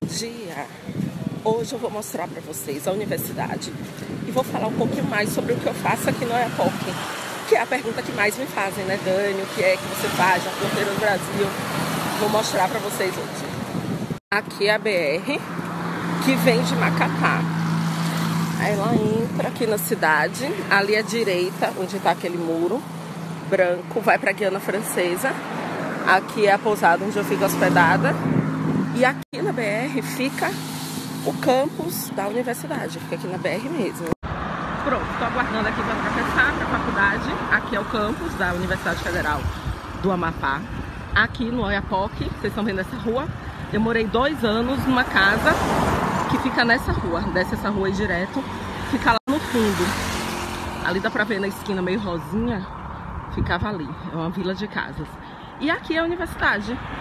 dia! Hoje eu vou mostrar para vocês a universidade e vou falar um pouquinho mais sobre o que eu faço aqui no Oiapoque, que é a pergunta que mais me fazem, né, Dani? O que é que você faz na fronteira do Brasil? Vou mostrar para vocês hoje. Aqui é a BR que vem de Macapá. Aí ela entra aqui na cidade, ali à direita, onde está aquele muro branco, vai para a Guiana Francesa. Aqui é a pousada onde eu fico hospedada. E aqui na BR fica o campus da universidade, fica aqui na BR mesmo. Pronto, estou aguardando aqui para atravessar para a faculdade. Aqui é o campus da Universidade Federal do Amapá. Aqui no Oiapoque, vocês estão vendo essa rua? Eu morei 2 anos numa casa que fica nessa rua, desce essa rua aí direto, fica lá no fundo. Ali dá pra ver na esquina meio rosinha, ficava ali, é uma vila de casas. E aqui é a universidade.